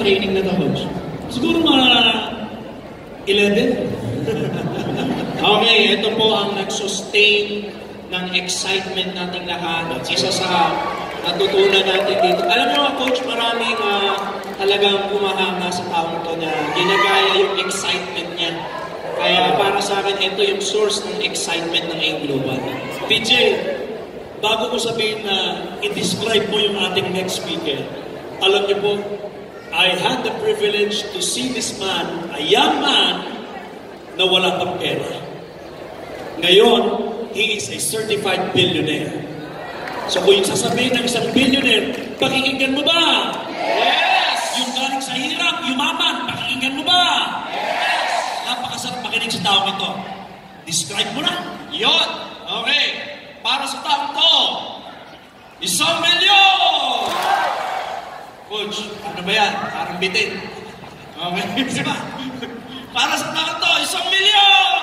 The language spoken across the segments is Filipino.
training na to, Coach? Siguro mga 11. Okay, ito po ang nag-sustain ng excitement nating lahat. At isa sa natutunan natin dito. Alam mo, Coach, maraming talagang kumahanga sa taong to na ginagaya yung excitement niya. Kaya para sa akin, ito yung source ng excitement ng AIM Global. PJ, bago ko sabihin na i-describe mo yung ating next speaker, alam niyo po, I had the privilege to see this man, a young man, na wala pang pera. Ngayon, he is a certified billionaire. So kung yung sasabihin ng isang billionaire, pakikinggan mo ba? Yes! Yung galing sa hirap, yumaman, pakikinggan mo ba? Yes! Napakasarap makinig sa taong ito. Describe mo na. Yun! Okay. Para sa taong to, 1 milyon! Coach, ano ba yan? Parang bitin. Okay. Diba? Para sa taong to, 1 milyon!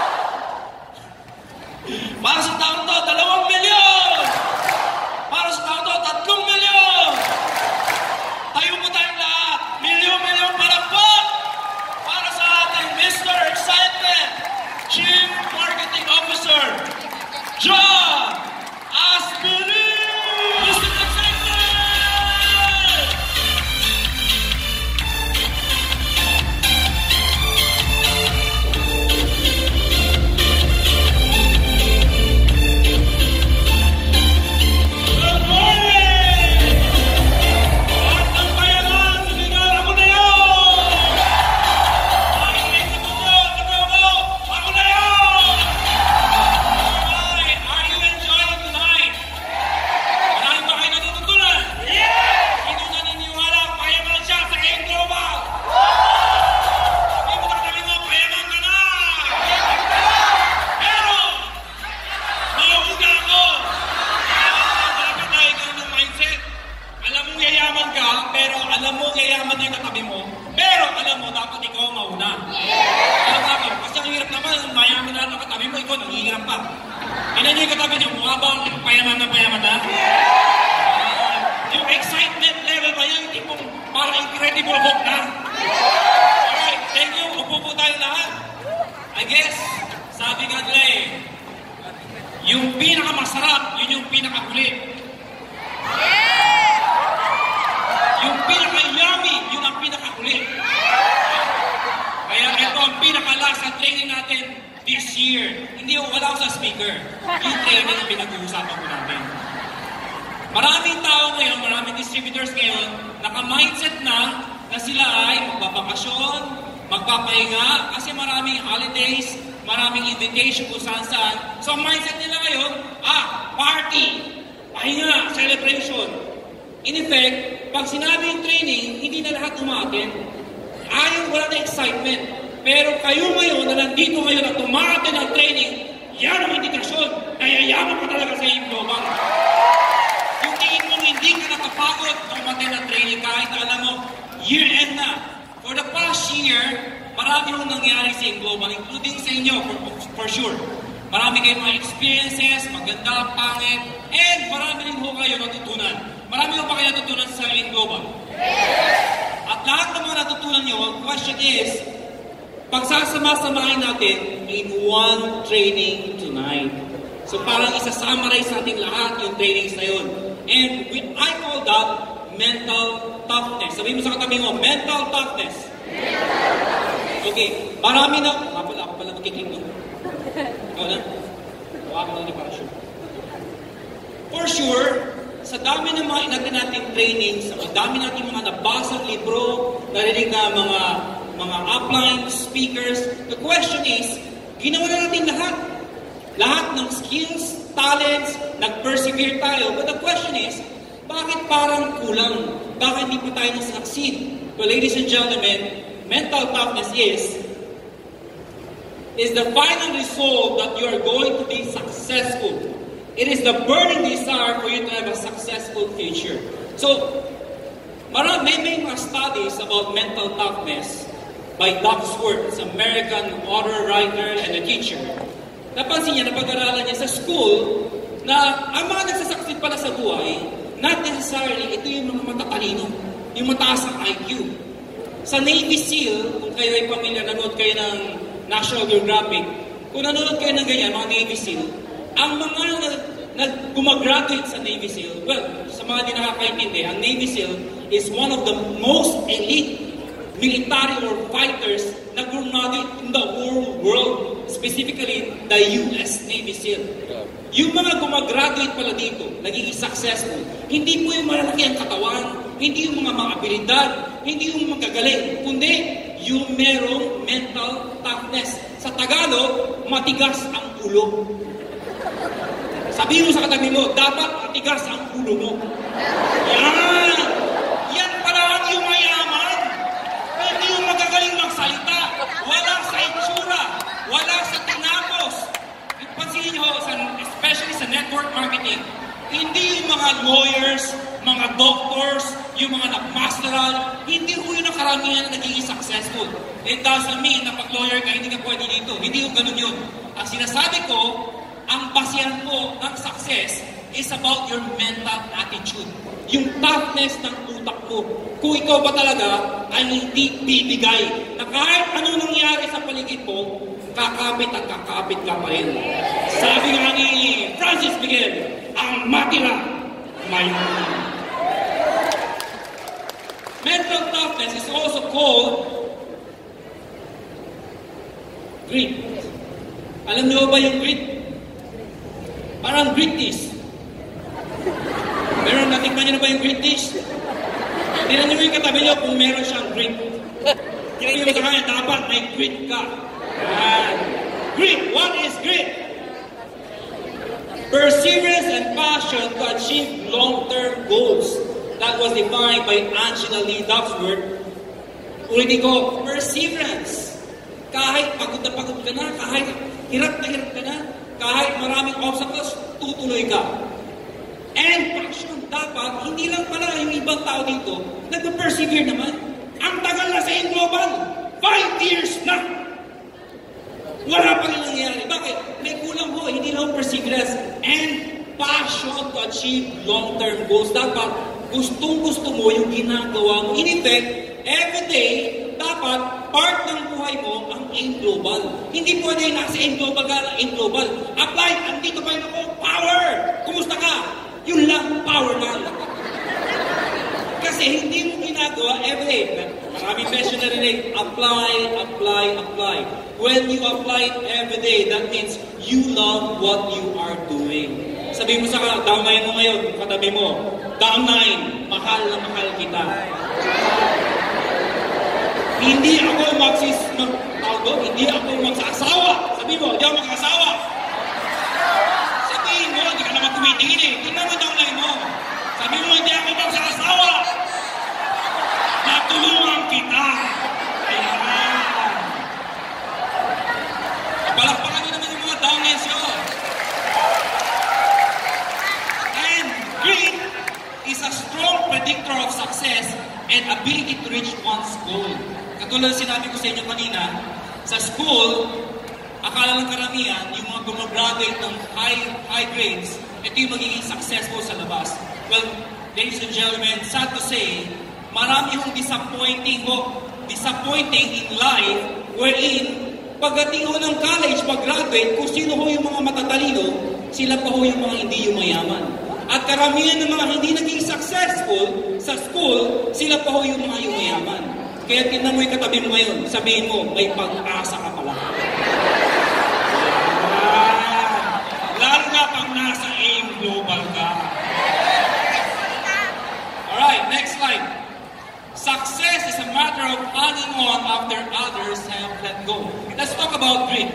Para sa taong to, 2 milyon! Para sa taong to, 3 milyon! Tayo mo tayong lahat. Milyon-milyon palakpak! Para sa ating Mr. Excitement, Chief Marketing Officer, John Aspirin! Mr. Excitement! Good morning! At ang bayaran, sinigal ako na yun! Makinig na po nyo, ako na yun! Alright, are you enjoying tonight? Marami ba kayo natututunan? Yes! Sino naniniwala payaman siya sa AIM Global? Sabi mo katabi mo, payaman ka na! Pero, mauuga ako! Dapat tayo ganun mindset. Alam mong yayaman ka, pero alam mo yayaman yung katabi mo, pero alam mo, dapat ikaw ang mauna. Alam namin, kasi ang hirap naman, mayaman na ang katabi mo, ikaw nanghihirap pa. Ilan yung katabi niyo, mukha bang payaman na? Yung excitement level ba yan, hindi mong parang incredible hope na? Alright, thank you, upo po tayo lahat. I guess, sabi nga nila yung pinakamasarap, yun yung pinakahuli. Yung pinaka-yummy, yun ang pinakahuli. Kaya ito ang pinaka-last na training natin this year. Hindi yung wala ko sa speaker. Yung training ang pinag-uusapan ko natin. Maraming tao ngayon, maraming distributors ngayon, naka-mindset na sila ay magbabakasyon, magpapahinga, kasi maraming holidays, maraming invitation kung saan-saan. So ang mindset nila ngayon, party, pahinga, celebration. In effect, pag sinabi yung training, hindi na lahat umaattend. Ayaw, wala na excitement. Pero kayo ngayon na nandito ngayon at umaattend ng training, yan ang indikasyon na yayaman ka talaga sa AIM Global. Yung tingin mong hindi ka nakapagod kung umattend ng training kahit alam mo, year-end na. For the past year, marami hong nangyari sa AIM Global, including sa inyo, for sure. Marami kayong mga experiences, maganda, pangit, and marami rin ho kayo natutunan. Marami ho ba kayo natutunan sa AIM Global? At lahat ng mga natutunan nyo, ang question is, pagsasama-samahin natin in one training tonight. So parang isa-summarize natin lahat yung trainings na yun. And I call that mental toughness. Sabihin mo sa katabi mo, mental toughness. Okay, marami na, ako pala magkiklik doon. Ikaw na? Huwag mo na para sure. For sure, sa dami ng mga inatin nating trainings, sa dami nating mga nabasang libro, narinig na mga upline speakers, the question is, ginawa na natin lahat. Lahat ng skills, talents, nag-persevere tayo. But the question is, bakit parang kulang? Bakit hindi pa tayo nasucceed? Well, ladies and gentlemen, mental toughness is the final result that you are going to be successful. It is the burning desire for you to have a successful future. So, may mga studies about mental toughness by Doug Swartz, American author, writer, and a teacher. Napansin niya, napag-aralan niya sa school na ang mga nagsasucceed pala sa buhay, not necessarily ito yung mga matatalino. yung mataas ang IQ. Sa Navy SEAL, kung kayo ay pamilya, nanood kayo ng National Geographic, kung nanood kayo ng ganyan, mga Navy SEAL, ang mga gumagraduate sa Navy SEAL, well, sa mga di nakakaintindi, ang Navy SEAL is one of the most elite military or fighters na graduate in the whole world, specifically the US Navy SEAL. Yung mga gumagraduate pala dito, nagiging successful, hindi po yung malalaki ang katawan, hindi yung mga abilidad, hindi yung magagaling, kundi yung merong mental toughness. Sa Tagalog, matigas ang ulo. Sabihin mo sa katabi mo, dapat matigas ang ulo mo. Yan! Yan pala ang yung mayaman. Hindi yung magagaling magsalita. Wala sa itsura. Wala sa tinapos. Pansinin nyo, especially sa network marketing, hindi yung mga lawyers, mga doctors, yung mga nag-masteral, hindi ko yung nakaramihan na nagiging successful. It doesn't mean na pag-lawyer ka, hindi ka pwede dito. Hindi yung ganun yun. Ang sinasabi ko, ang basihan mo ng success is about your mental attitude. Yung toughness ng utak mo. Kung ikaw ba talaga ay hindi bibigay na kahit ano nangyari sa paligid mo, kakapit at kakapit ka pa rin. Sabi nga ni Francis Miguel, ang matira may mental toughness is also called grit. Alam niyo ba yung grit? Parang British. Meron natikman niyo na ba yung British? Tingnan niyo yung katabi niyo kung meron siyang grit. Hindi mo sa kanya, dapat may grit ka. Grit. What is grit? Perseverance and passion to achieve long-term goals. That was defined by Angela Lee Duckworth. Ulitin ko, perseverance. Kahit pagod ka na, kahit hirap ka na, kahit maraming obstacles, tutuloy ka. And passion, dapat, hindi lang pala yung ibang tao dito, nag-persevere naman. Ang tagal na sa global, 5 years na. Wala pa rin nangyayari. Bakit? May kulang ho, hindi lang perseverance and passion to achieve long-term goals. Dapat, gustong-gusto mo yung ginagawa mo. In effect, every day, dapat part ng buhay mo ang aim global. Hindi pwede nasa aim global ka, aim global. Apply, andito pa rin ako, power! Kumusta ka? Yun lang, power lang. Kasi hindi mo ginagawa every day. Maraming beses na rin, apply. When you apply it every day, that means you love what you are doing. Sabi mo sa damay mo ngayon, katabi mo, damay, mahal na mahal kita. Hindi ako hindi ako magsasawa. Sabi mo, hindi ako magsasawa. Sabihin mo, hindi ka naman tumitingin eh. Tingnan mo damay mo. Sabi mo, hindi ako magsasawa. Natulungan kita. Ayan. Palakpakan nyo naman yung mga downlines yun. And grit is a strong predictor of success and ability to reach one's goal. Katulad sinabi ko sa inyo kanina, sa school, akala ng karamihan, yung mga gumagraduate ng high grades, ito yung magiging successful sa labas. Well, ladies and gentlemen, sad to say, marami yung disappointing in life wherein pagdating ho ng college, pag-graduate, kung sino ho yung mga matatalino, sila pa ho yung mga hindi yumayaman. At karamihan ng mga hindi naging successful sa school, sila pa ho yung mga yumayaman. Kaya tingnan mo yung katabi mo ngayon, sabihin mo, may pag-asa ka pala. Lalo na pag nasa aim global ka. Alright, next slide. Success is a matter of hanging on after others have let go. Let's talk about grit.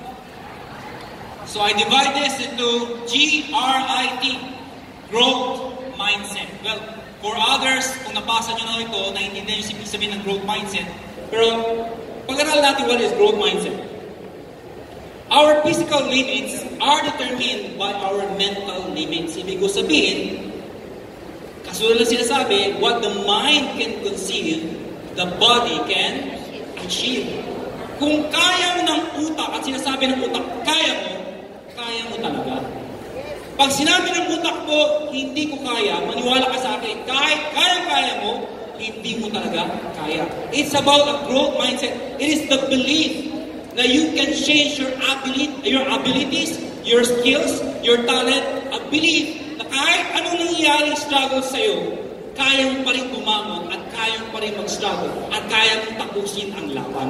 So I divide this into GRIT, growth mindset. Well, for others, kung nabasa nyo na ito, naiintindihan yung ibig sabihin ng growth mindset. Pero pag-aral natin what is growth mindset. Our physical limits are determined by our mental limits. Ibig ko sabihin, kasunod lang sinasabi, what the mind can conceive, the body can achieve. Kung kaya mo ng utak, at sinasabi ng utak, kaya mo talaga. Pag sinabi ng utak mo, hindi ko kaya, maniwala ka sa akin, kahit kaya mo, hindi mo talaga kaya. It's about a growth mindset. It is the belief na you can change your abilities, your skills, your talent, a belief na kahit anong nangyayaring struggle sa'yo, kaya mo pa rin bumangon at kaya mo pa rin mag-struggle at kaya mong tapusin ang laban.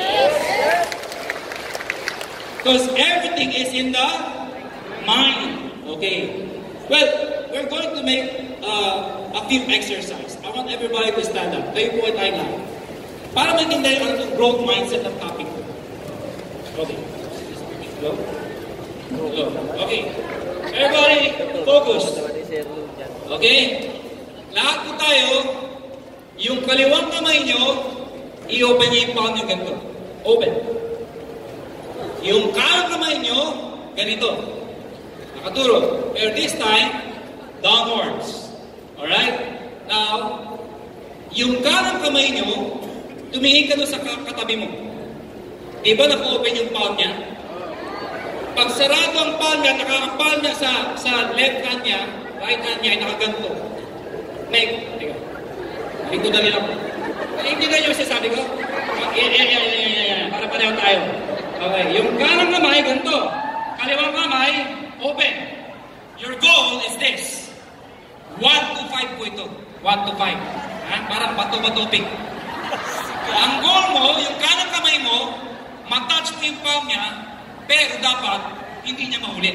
Because everything is in the mind. Okay. Well, we're going to make a few exercises. I want everybody to stand up. Tayo po tayo lang. Para maintindihan ang growth mindset ng topic ko. Okay. Go. Go. Okay. Everybody, focus. Okay? Lahat po tayo, yung kaliwang kamay nyo, i-open nyo yung palm nyo ganito. Open. Yung kanang kamay nyo, ganito. Nakaturo. Pero this time, downwards. Alright? Now, yung kanang kamay nyo, tumingin ka doon sa katabi mo. Di ba naka-open yung palm niya? Pag sarado ang palm niya, naka-palm niya sa left hand niya, right hand niya ay nakaganto. Teka. Hindi ko na rin ako. Hindi na yung sasabi ko? Para pareho tayo. Okay, yung kanang kamay, ganito. Kaliwang kamay, open. Your goal is this. 1 to 5 po ito. 1 to 5. Parang bato-batoping. Ang goal mo, yung kanang kamay mo, matouch mo yung palm niya, pero dapat hindi niya mahuli.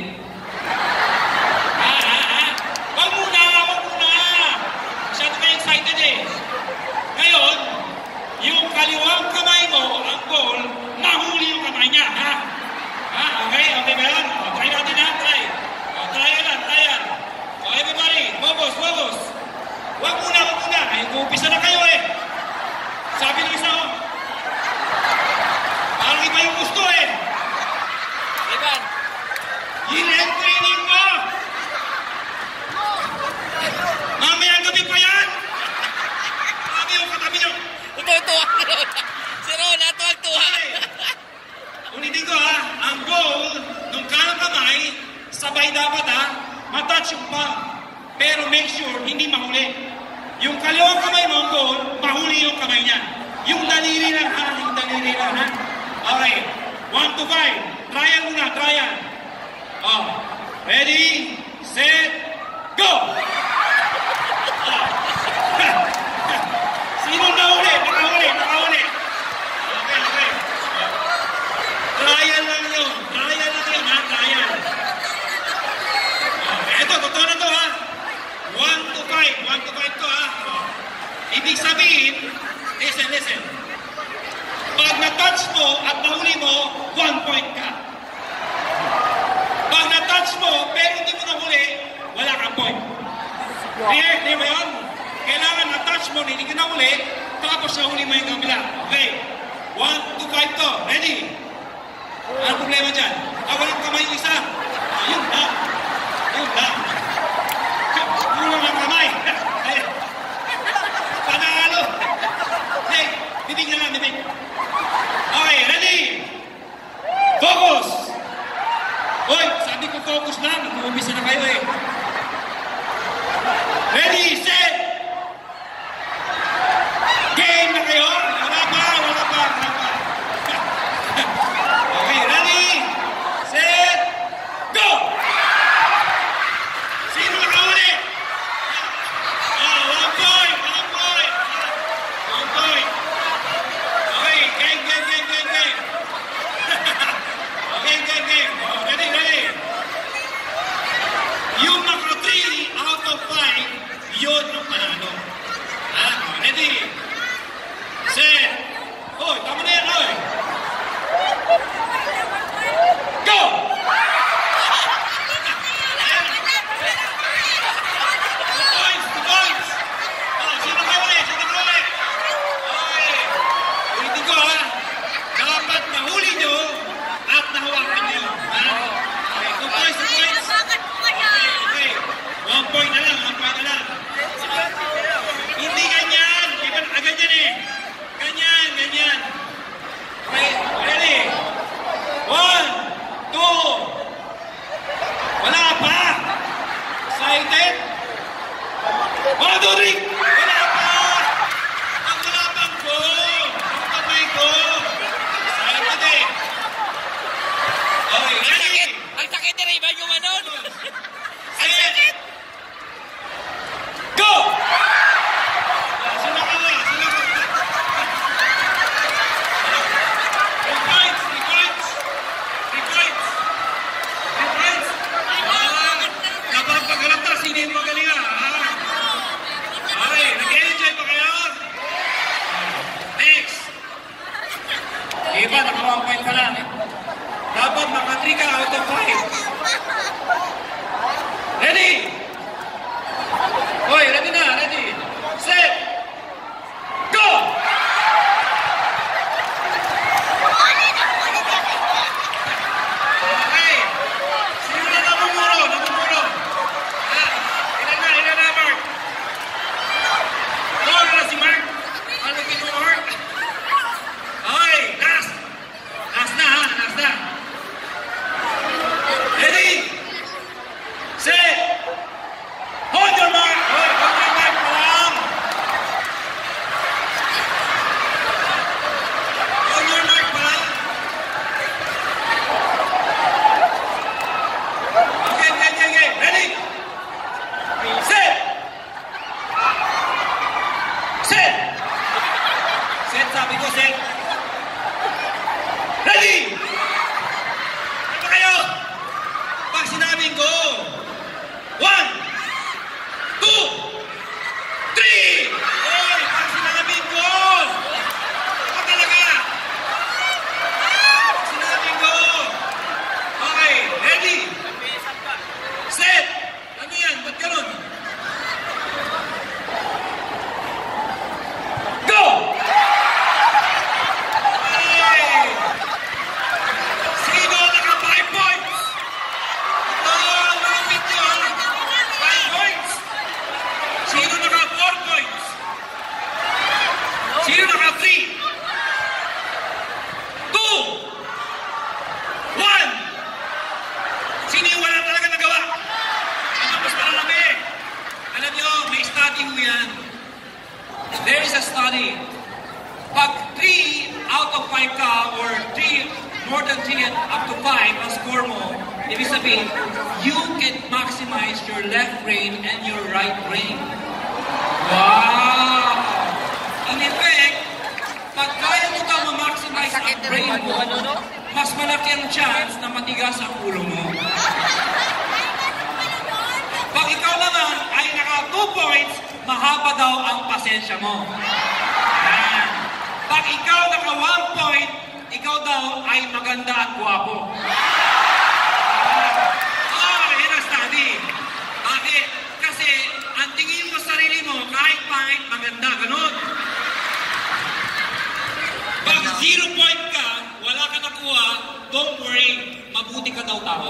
Wag muna! Masyado kayo excited eh. Ngayon, yung kaliwang kamay mo, ang goal, mahuli yung kamay niya, ha? Okay? Okay ba yan? Try natin ha? Try. Try yan. Everybody, focus. Wag muna. Ay, umpisa na kayo eh. Sabi ng isa, parang iba yung gusto eh. Iban. Year-end training mo. Mamayang gabi pa yan. Katabi nyo. Tuwa. Si Ron, tuwa. Ulitin ko ha, ang goal ng kanang kamay, sabay dapat ha, matouch yung palm. Pero make sure, hindi mahuli. Yung kaliwang kamay mo, ang goal, mahuli yung kamay niya. Yung daliri lang ha, Okay, 1 to 5. Trial muna. Ready, set, go! Sino nahuli? Nakahuli. Okay. Trial lang yun, ha? Trial. Ito, totoo na to, ha? 1 to 5 to, ha? Ibig sabihin, listen. Pag na-touch mo at nahuli mo, 1 point ka. Pag na-touch mo, pero hindi mo nahuli, wala kang point. Clear ba yun? Kailangan na-touch mo, hindi ka nahuli, tapos nahuli mo yung kabila. Okay. 1 to 5 to. Ready? Ano problema dyan? Walang kamay yung isa. Yun lang. Kulang ang kamay. Panalo. Okay. Bibig na lang. Okay, ready? Focus! Hoy, sabi ko focus na. Nag-umpisa na kayo eh. Ready, set! Game na kayo? Wala pa. Okay, ready, set, go! Sino nakahuli? 1 point pa lang. Dapat maka 3 ka out of 5. Ready? Hoy, ready na, ready. Set. Go! Okay. Sino na namumuro? Namumuro. Ilan na, Mark? Goal na si Mark. Ano mo, Mark? Okay, last. Last na, ha? Last na. Ready? Set. Hold your mark. Hold your mark pa lang. Hold your mark pa lang. Okay. Ready? Set. Set. Set, sabi ko, set. Ready? Ano ba kayo? Pag sinabing ko, 1, 2, 3! Hoy! Pag sinabing ko! Ako talaga! Pag sinabing ko! Okay, ready? Set! Ano yan? Ba't ganun? Go! Okay! Sino naka 5 points? Malapit yun! 5 points! Sino naka 4 points? Sino naka 3? 2! 1! Sino yung wala talaga nagawa? Ano mas malalabi? Alam nyo, may study mo yan. There is a study. Pag 3 out of 5 ka or 3, more than 3 up to 5 ang score mo, ibig sabihin, you can maximize your left brain and your right brain. Wow! In effect, pag kaya mo ka ma-maximize ang brain mo, mas malaki ang chance na matigas ang ulo mo. Pag ikaw naman ay naka 2 points, mahaba daw ang pasensya mo. Yan. Pag ikaw naka 1 point, ikaw daw ay maganda at guwapo. Yan ang study. Bakit? Kasi ang tingin mo sa sarili mo, kahit pangit, maganda, ganun. Pag 0 point ka, wala ka nakuha, don't worry, mabuti ka daw tao.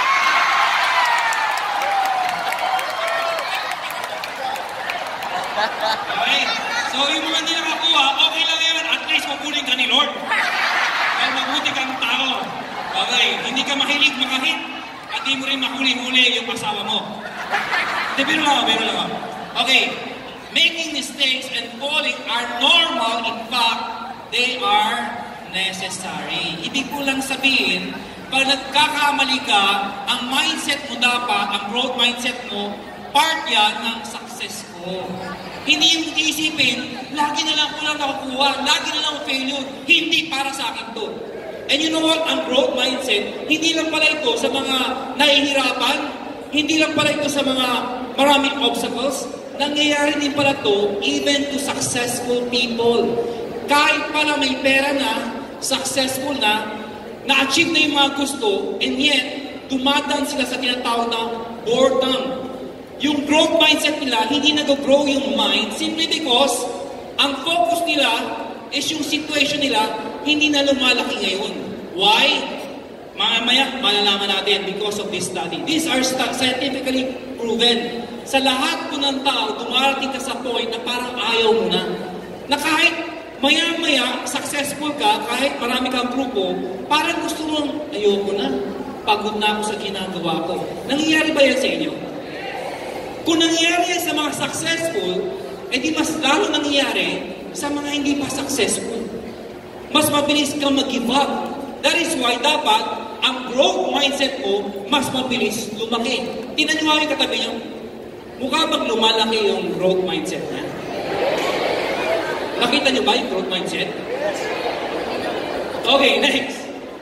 Okay? So yung mga hindi nakakuha, okay lang yan, at least mabuling ka ni Lord. Dahil mabuti kang tao. Okay, hindi ka mahilig makahit, at di mo rin mahuli-huli yung asawa mo. Hindi, biro lang. Okay, making mistakes and falling are normal. In fact, they are necessary. Ibig ko lang sabihin, pag nagkakamali ka, ang mindset mo dapat, ang growth mindset mo, part yan ng success ko. Hindi yung isipin, lagi na lang ko lang nakukuha, lagi na lang ako failure. Hindi para sa akin to. And you know what? Ang growth mindset, hindi lang pala ito sa mga nahihirapan, hindi lang pala ito sa mga maraming obstacles, nangyayari din pala to even to successful people. Kahit pala may pera na, successful na-achieve na yung mga gusto, and yet, dumadaan sila sa tinatawag na boredom. Yung growth mindset nila, hindi nag-grow yung mind simply because ang focus nila is yung situation nila, hindi na lumalaki ngayon. Why? Mamaya, malalaman natin because of this study. These are scientifically proven. Sa lahat po ng tao, dumarating ka sa point na parang ayaw mo na. Na kahit maya-maya, successful ka, kahit marami kang grupo, parang gusto mong, ayoko na. Pagod na ako sa ginagawa ko. Nangyayari ba yan sa inyo? Kung nangyayari yan sa mga successful, edi mas lalo nangyayari sa mga hindi pa successful. Mas mabilis kang mag-give up. That is why dapat ang growth mindset mo mas mabilis lumaki. Tingnan niyo yung katabi niyo. Mukha bang lumalaki yung growth mindset niya? Nakita niyo ba yung growth mindset? Okay, next.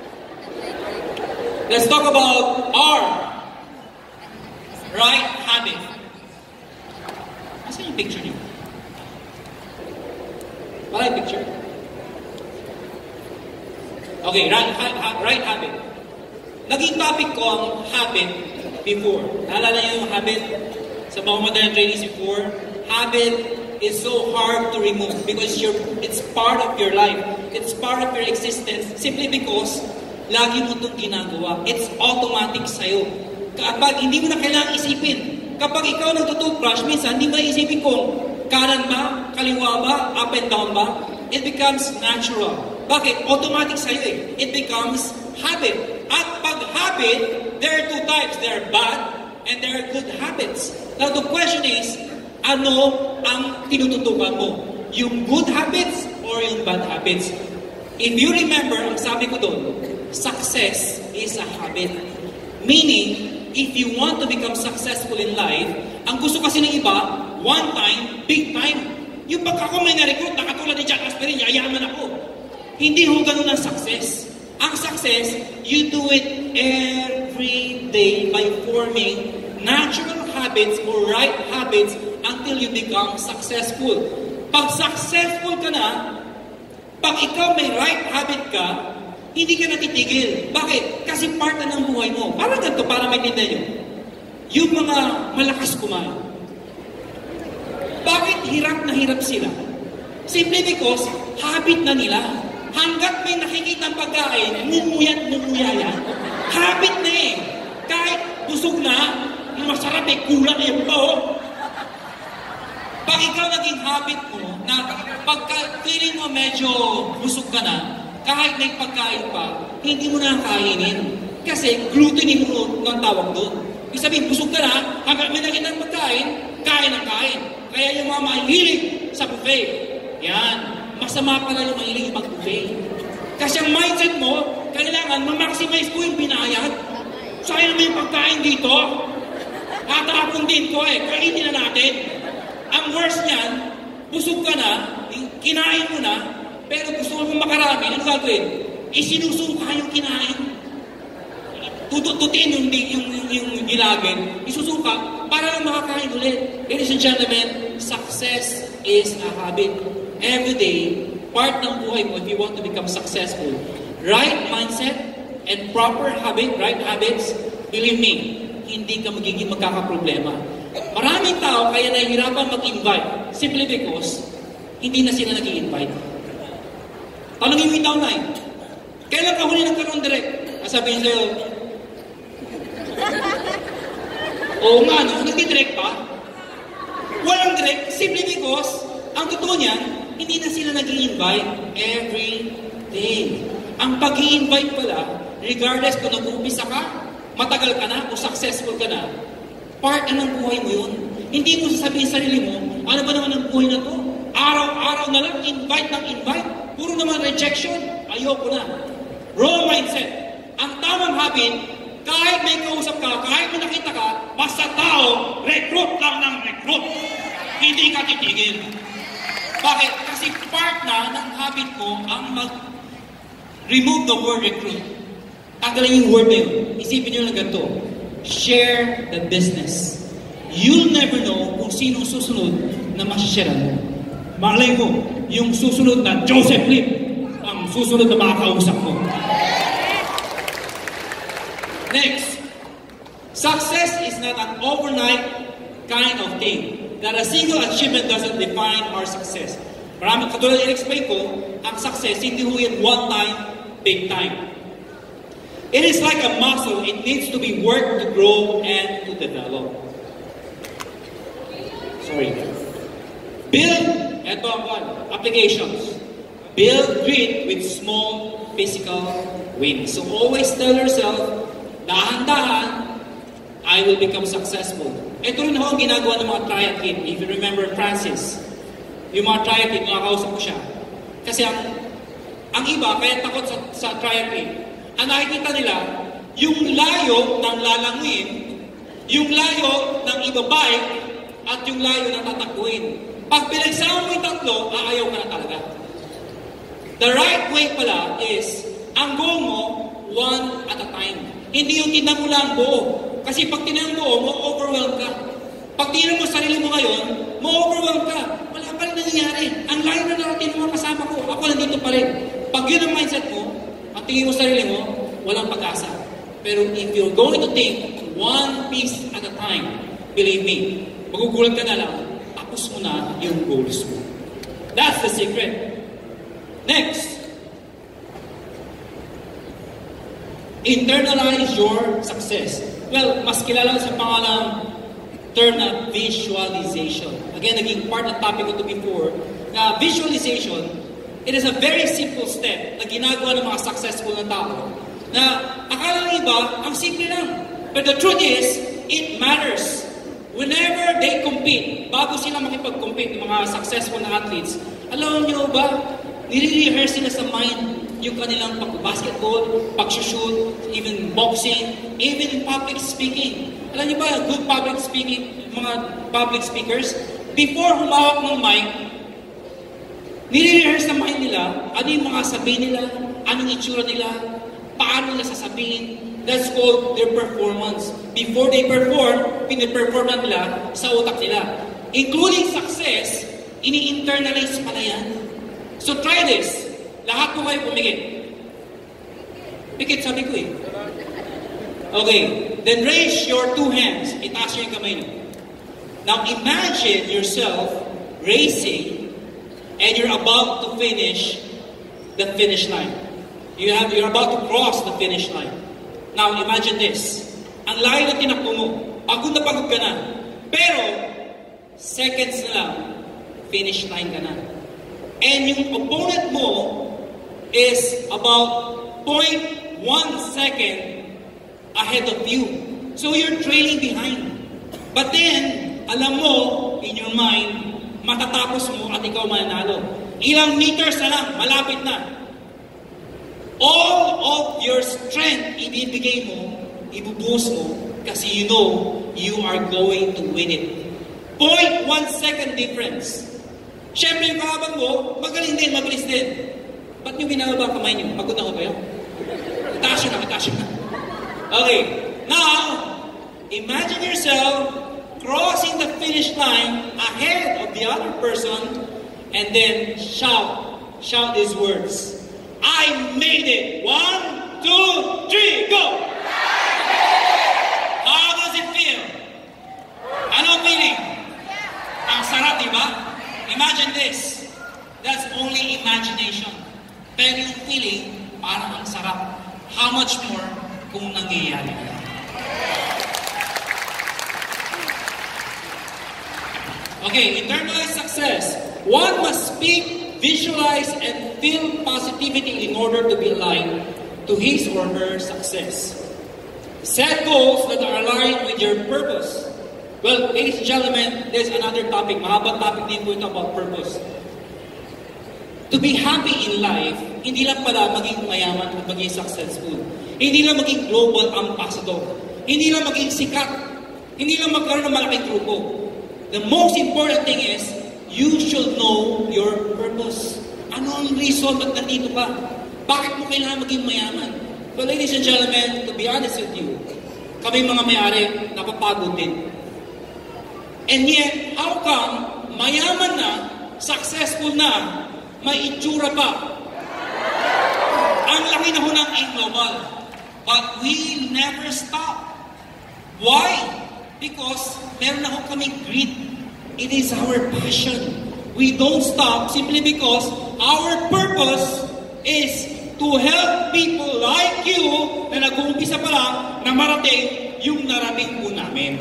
Let's talk about our right habit. Asan yung picture niyo? Wala yung picture? Okay, right habit. Naging topic ko ang habit before. Naalala niyo yung habit sa mga modern trainees before? Habit is so hard to remove because it's part of your life. It's part of your existence simply because lagi mo itong ginagawa. It's automatic sa'yo. Kapag hindi mo na kailangang isipin, kapag ikaw nagtutoothbrush, minsan hindi mo na isipin kung kanan ba, kaliwa ba, up and down ba, it becomes natural. Bakit? Automatic sa'yo eh. It becomes habit. At pag habit, there are two types. There are bad and there are good habits. Now the question is, ano ang tinututukan mo? Yung good habits or yung bad habits? If you remember, ang sabi ko doon, success is a habit. Meaning, if you want to become successful in life, ang gusto kasi ng iba, one time, big time. Yung pagka ako may na-recruit na katulad ni Jack Asperin, yayaman ako. Hindi ho ganun ang success. Ang success, you do it every day by forming natural habits or right habits until you become successful. Pag successful ka na, pag ikaw may right habit ka, hindi ka natitigil. Bakit? Kasi part na ng buhay mo. Parang ganito, para maintindihan nyo. Yung mga malakas kumain. Bakit hirap na hirap sila? Simply because habit na nila. Hanggat may nakikita ang pagkain, numuya yan. Habit na eh. Kahit busog na, masarap eh, kulang eh, bao. Pag ikaw naging habit mo, na pagka feeling mo medyo busog ka na, kahit may pagkain pa, hindi mo na kainin. Kasi gluttony mo ang tawag doon. Ibig sabihin, busog ka na, hanggang may nakita ang pagkain, kain ang kain. Kaya yung mga mahilig sa buffet, yan. Masama pala yung mahilig mag-buffet. Kasi ang mindset mo, kailangan ma-maximize ko yung binayad. Sayang naman yung pagkain dito. Tatapon din ko eh, kainin na natin. Ang worst niyan, busog ka na, kinain mo na, pero gusto mo makarami, ano gagawin? Isinusuka yung kinain. Tututin yung gilagin, isusuka, para lang makakain ulit. Ladies and gentlemen, success is a habit. Every day, part ng buhay mo if you want to become successful. Right mindset and proper habit, right habits, believe me, hindi ka magiging magkakaproblema. Maraming tao kaya nahihirapan mag-invite simply because hindi na sila nag-i-invite. Tanongin mo yung downline, kailan ka huli nagkaroon direct? Sabihin sa'yo, oo nga no, nag-direct pa? Walang direct simply because ang totoo niyan, hindi na sila nag-i-invite every day. Ang pag-i-invite pala, regardless kung nag-uumpisa ka, matagal ka na o successful ka na, part na ng buhay mo yun. Hindi mo sasabihin sa sarili mo, ano ba naman ang buhay na to? Araw-araw na lang, invite ng invite. Puro naman rejection, ayoko na. Wrong mindset. Ang tamang habit, kahit may kausap ka, kahit may nakita ka, basta tao, recruit lang ng recruit. Hindi ka titigil. Bakit? Kasi part na ng habit mo ang mag-remove the word recruit. Tanggalin yung word na yun. Isipin nyo lang ganito. Share the business. You'll never know kung sino susunod na masisharean mo. Malay mo, yung susunod na Joseph Lim, ang susunod na makakausap mo. Next, success is not an overnight kind of thing. That a single achievement doesn't define our success. Maraming katulad i-explain ko, ang success hindi ho yan one time, big time. It is like a muscle. It needs to be worked to grow and to develop. Sorry. Build, eto ang one, applications. Build grit with small physical wins. So always tell yourself, dahan-dahan, I will become successful. Ito rin ako ang ginagawa ng mga triathlete. If you remember Francis, yung mga triathlete, makakausap ko siya. Kasi ang iba, kaya takot sa triathlete, ang nakikita nila, yung layo ng lalanguin, yung layo ng ibabike, at yung layo ng tatakbuhin. Pag pinagsama mo yung tatlo, aayaw ka na talaga. The right way pala is, ang goal mo, one at a time. Hindi yung tinang mo lang buo. Kasi pag tinang mo, mo-overwhelm ka. Pag tinang mo sarili mo ngayon, mo-overwhelm ka. Wala pa rin nangyayari. Ang layo na natin mga kasama ko. Ako nandito pa rin. Pag yun ang mindset mo, ang tingin mo sa sarili mo, walang pag-asa. Pero if you're going to take one piece at a time, believe me, magugulat ka na lang, tapos mo na yung goals mo. That's the secret. Next, internalize your success. Well, mas kilala sa pangalang term na visualization. Again, naging part ng topic ko to before, na visualization, it is a very simple step na ginagawa ng mga successful na tao na akala ng iba, ang simple lang. But the truth is, it matters. Whenever they compete, bago sila makipag-compete, ng mga successful na athletes, alam niyo ba, nire-rehearse sila sa mind yung kanilang pag-basketball, pag-shoot, even boxing, even in public speaking. Alam niyo ba, good public speaking, mga public speakers, before humawak ng mic, nire-rehearse sa mind nila, ano yung mga sabihin nila, anong itsura nila, paano nila sasabihin. That's called their performance. Before they perform, piniperform nila sa utak nila. Including success, ini-internalize pala yan. So try this. Lahat po kayo pumikit. Pikit, sabi ko eh. Okay, then raise your two hands. Itaas nyo yung kamay nyo. Now imagine yourself racing and you're about to finish the finish line. You're about to cross the finish line. Now imagine this. Ang layo na tinakbo mo. Pagod na pagod ka na. Pero, seconds na lang, finish line ka na. And yung opponent mo is about 0.1 second ahead of you. So you're trailing behind. But then, alam mo, in your mind, matatapos mo at ikaw mananalo. Ilang meters na lang, malapit na. All of your strength ibibigay mo, ibubuhos mo, kasi you know you are going to win it. 0.1 second difference. Siyempre yung kahabang mo, magaling din, mabilis din. Ba't nyo binababa kamay nyo? Pagod na ko ba yun? Itaas yun na. Okay, now, imagine yourself crossing the finish line ahead of the other person and then shout these words. I made it. 1, 2, 3, go! How does it feel? Ano feeling? Ang sarap, di ba? Imagine this. That's only imagination. Pero yung feeling, parang ang sarap. How much more kung nangyayari? Okay, internalize success. One must speak, visualize, and feel positivity in order to be aligned to his or her success. Set goals that are aligned with your purpose. Well, ladies and gentlemen, there's another topic. Mahabang topic din po ito about purpose. To be happy in life, hindi lang pala maging mayaman at maging successful. Hindi lang maging global ambassador. Hindi lang maging sikat. Hindi lang magkaroon ng malaking grupo. The most important thing is, you should know your purpose. Ano ang reason ba't nandito ka? Bakit mo kailangan maging mayaman? So ladies and gentlemen, to be honest with you, kami mga may-ari, napapagod din. And yet, how come mayaman na, successful na, may itsura pa? Ang laki na ho ng global. But we never stop. Why? Because meron na ho kaming greed. It is our passion. We don't stop simply because our purpose is to help people like you na nag-uumpisa pa lang na marating yung narating po namin.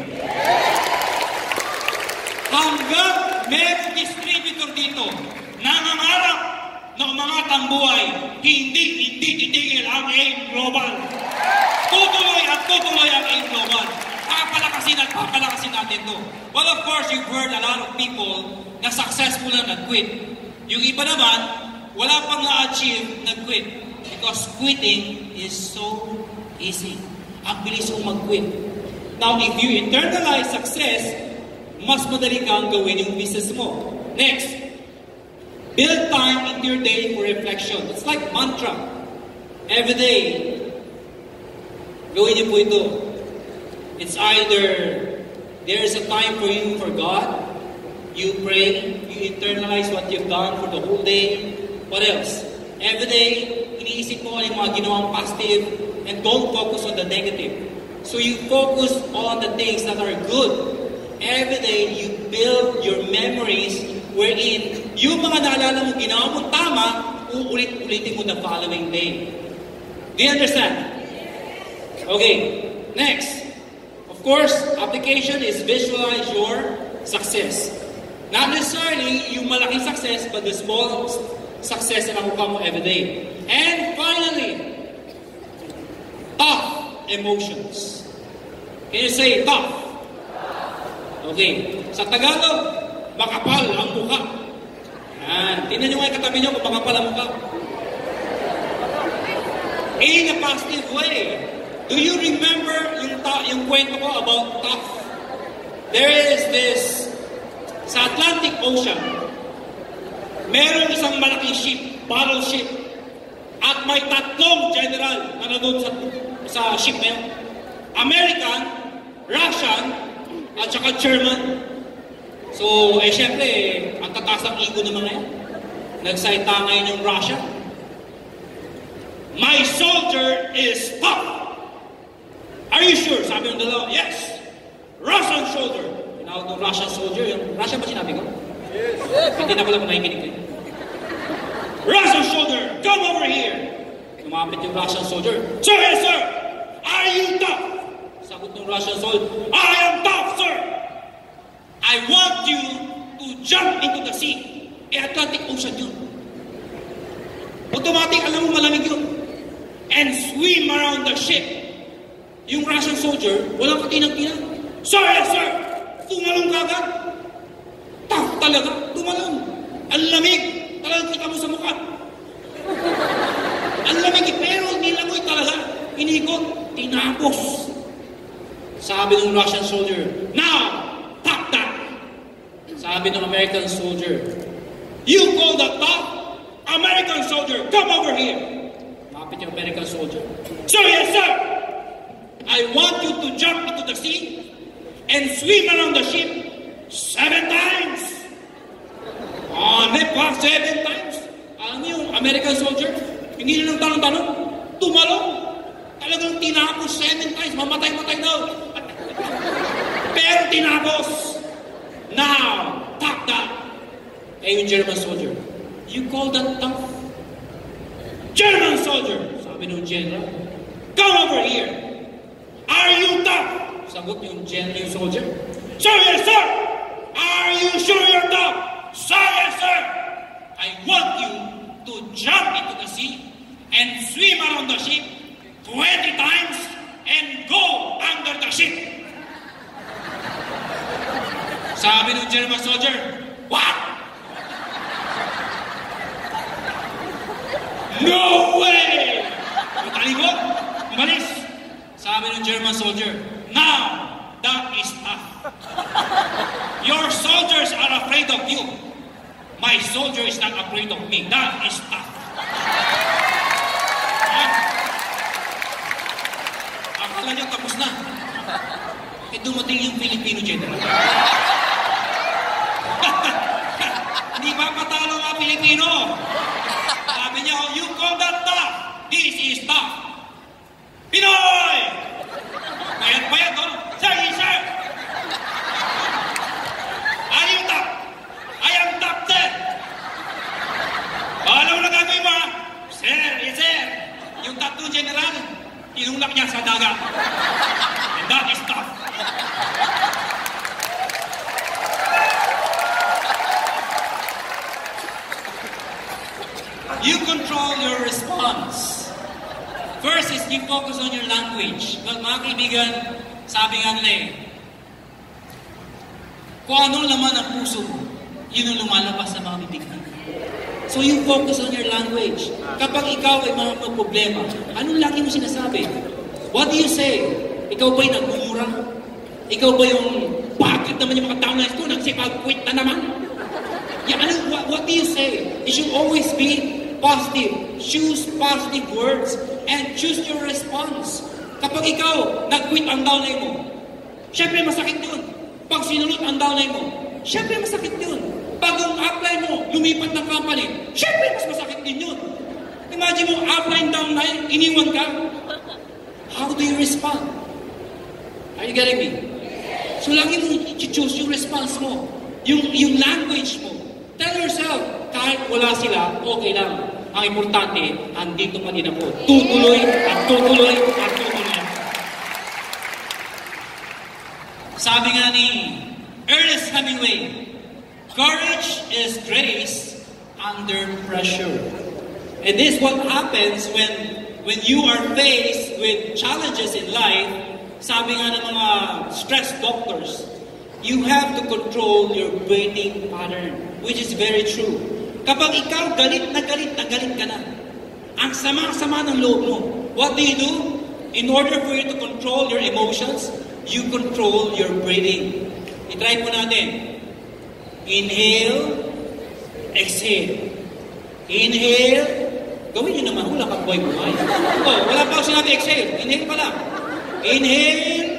Hanggang merong distributor dito nangangarap na umangat ang buhay, hindi titigil ang AIM Global. Tutuloy ang AIM Global. Papalakasin natin to. Well, of course, you've heard a lot of people na successful na nag-quit. Yung iba naman, wala pang na-achieve, nag-quit. Because quitting is so easy. Ang bilis kong mag-quit. Now, if you internalize success, mas madali kang gawin yung business mo. Next, build time into your day for reflection. It's like mantra. Every day, gawin niyo po ito. It's either there is a time for you for God, you pray, you internalize what you've done for the whole day. What else? Every day, iniisip mo yung mga ginawang positive and don't focus on the negative. So you focus on the things that are good. Every day, you build your memories wherein yung mga naalala mo ginawa mo tama, uulit-ulitin mo the following day. Do you understand? Okay, next. Of course, application is visualize your success. Not necessarily yung malaking success, but the small success na nakuha mo every day. And finally, tough emotions. Can you say tough? Okay. Sa Tagalog, makapal ang mukha. Yan. Tingnan nyo nga yung katabi nyo kung makapal ang mukha. In a positive way. Do you remember yung kwento ko about tough? There is this, sa Atlantic Ocean, merong isang malaking ship, battleship, at may tatlong general na nandun sa ship na yun. American, Russian, at saka German. So, syempre, ang tataas ang ego ng mga yan. Nagsalita ngayon yung Russia. My soldier is tough. Are you sure? Sabi ng dalawa, yes. Russian soldier. Tinawag ng Russian soldier. Yung Russian ba sinabi ko? Yes. Hindi na ko lang kung nakikinig ko. Russian soldier, come over here. Lumapit yung Russian soldier. Sir, yes, sir. Are you tough? Sagot ng Russian soldier, I am tough, sir. I want you to jump into the sea. Atlantic Ocean yun. Automatic, alam mo malamig yun. And swim around the ship. Yung Russian soldier, walang katinang-tinang. Sir, yes, sir. Tumalong ka agad. Tough talaga. Tumalong. Ang lamig. Talagang kita mo sa mukha. Ang lamig, pero nilangoy talaga. Inikot. Tinapos. Sabi ng Russian soldier, now, top that. Sabi ng American soldier, you call that top? American soldier, come over here. Kapit yung American soldier. Sir, yes, sir. I want you to jump into the sea and swim around the ship 7 times. Nepa, 7 times. Alam niyo, yung American soldier, hindi na lang tanong-tanong, tumalong. Talagang tinapos 7 times, mamatay-matay daw. Pero tinapos. Now, top that. Eh, yung German soldier, you call that tough? German soldier, sabi ng general, come over here. Are you tough? Sagot yung soldier. Sir, yes, sir. Are you sure you're tough? Sir, yes, sir. I want you to jump into the sea and swim around the ship 20 times and go under the ship. Sabi ng German soldier, what? No way! Matalikot, umalis. Sabi ng German soldier, now, that is tough. Your soldiers are afraid of you. My soldier is not afraid of me. That is tough. Akala niya tapos na. Eh, dumating yung Filipino general. Hindi ba patalo nga Pilipino? Sabi niya, oh, you call that tough. This is tough. Pinoy! Bayad-bayad, oh. Sir, sir! Are you tough? I am tough, sir. Alam mo na gagawin mo, ha? Sir, yes, sir. Yung tattoo general, tinulak niya sa dagat. And that is tough. You control your response. First is you focus on your language. Well, mga kaibigan, sabi nga nila eh, kung anong laman ang puso mo, yun ang lumalabas sa mga bibig mo. So you focus on your language. Kapag ikaw ay mga problema, anong lagi mo sinasabi? What do you say? Ikaw ba'y nagmumura? Ikaw ba yung bakit naman yung mga downlines ko, nagsipag-quit na naman? Yeah, what do you say? It should always be positive. Choose positive words and choose your response. Kapag ikaw, nag-quit ang downline mo, syempre masakit yun. Pag sinunod ang downline mo, syempre masakit yun. Pag ang upline mo, lumipat ng company, syempre mas masakit din yun. Imagine mo, up line, down line, iniwan ka. How do you respond? Are you getting me? So lagi mo i-choose yung response mo. Yung language mo. Tell yourself, kahit wala sila, okay lang. Ang importante, andito pa din ako. Tutuloy at tutuloy at tutuloy. Sabi nga ni Ernest Hemingway, courage is grace under pressure. And this is what happens when you are faced with challenges in life. Sabi nga ng mga stress doctors, you have to control your breathing pattern, which is very true. Kapag ikaw galit na galit ka na, ang sama-sama ng loob mo, what do? In order for you to control your emotions, you control your breathing. I-try po natin. Inhale, exhale. Inhale, gawin nyo naman, wala kang buhay-buhay. Oh, wala pa ako sinabi exhale. Inhale pa lang. Inhale,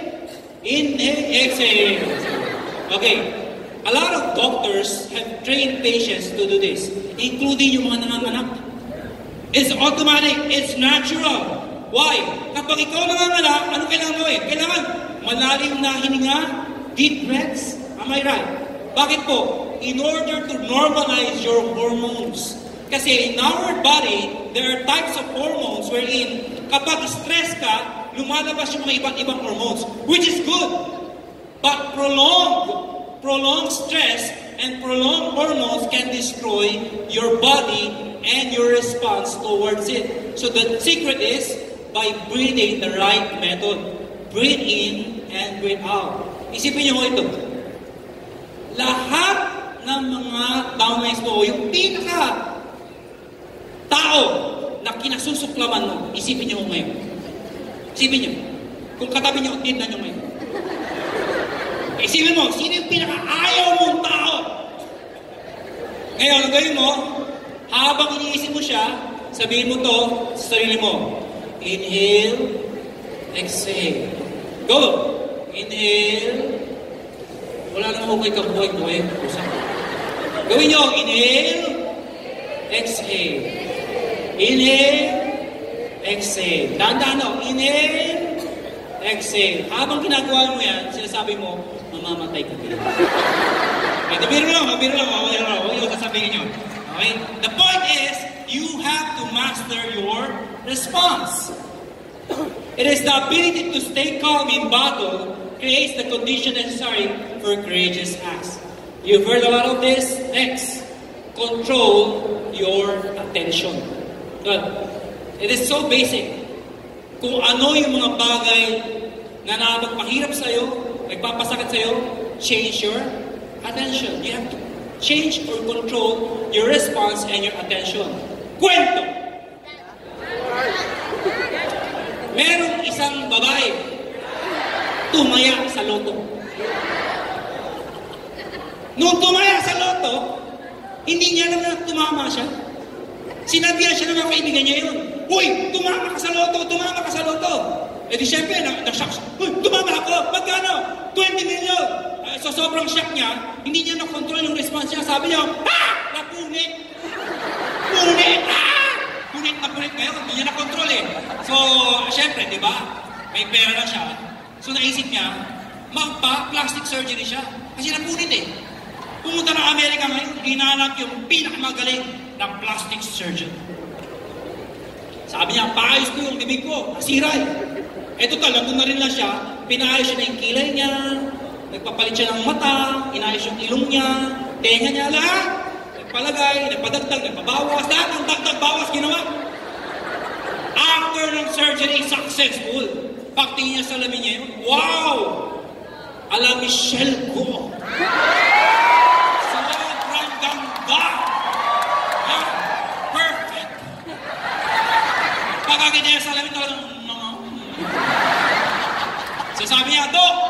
exhale. Okay. A lot of doctors have trained patients to do this, including yung mga nanganganak. It's automatic. It's natural. Why? Kapag ikaw nanganganak, ano kailangan mo eh? Kailangan malalim na hininga, deep breaths. Am I right? Bakit po? In order to normalize your hormones. Kasi in our body, there are types of hormones wherein kapag stress ka, lumalabas yung mga iba't ibang hormones, which is good. But prolonged stress and prolonged hormones can destroy your body and your response towards it. So the secret is by breathing the right method. Breathe in and breathe out. Isipin niyo ito. Lahat ng mga downlines mo, yung pinaka tao na kinasusuklaman mo, isipin niyo ngayon. Isipin niyo. Kung katabi niyo, tignan niyo ngayon. Isipin mo, sino yung pinaka-ayaw mong tao? Ngayon, ang gawin mo, habang iniisip mo siya, sabihin mo to sa sarili mo. Inhale, exhale. Go! Inhale. Wala nang okay kang buhay-buhay. Gawin nyo, inhale, exhale. Inhale, exhale. Dahan-dahan, inhale, exhale. Habang ginagawa mo yan, sinasabi mo, mamamatay ka din. Okay, biro lang. Huwag yung sasabihin nyo. Okay? The point is, you have to master your response. It is the ability to stay calm in battle creates the condition necessary for courageous acts. You've heard a lot of this. Next, control your attention. Good. It is so basic. Kung ano yung mga bagay na magpahirap sa'yo, nagpapasakit sa'yo, change your attention. You have to change or control your response and your attention. Kwento! Merong isang babae tumaya sa loto. Nung tumaya sa loto, hindi niya alam na tumama siya. Sinabihan siya ng mga kaibigan niya yun. Uy, tumama ka sa loto! Tumama ka sa loto! Eh di syempre, na-shock siya. Uy, tumama ako! Magkano? 20 million! So sobrang shock niya, hindi niya na-control yung response niya. Sabi niya, napunit! Punit! Punit na punit ngayon, hindi niya na-control eh. So, syempre, di ba? May pera na siya. So naisip niya, magpa-plastic surgery siya. Kasi napunit eh. Pumunta ng Amerika ngayon, hinanap yung pinakamagaling na plastic surgeon. Sabi niya, paayos ko yung bibig ko, nasira eh. Eto talagang na rin lang siya, pinaayos siya na yung kilay niya, nagpapalit siya ng mata, inayos yung ilong niya, tenga niya, lahat. Nagpalagay, nagpadagdag, nagpabawas, lahat ng dagdag-bawas ginawa. After ng surgery, successful. Pagtingin niya sa lamin niya yun, wow! Ala Michelle ko. Sobrang ganda. Perfect. Pagkakita niya sa lamin, talagang So sabi niya, Dok,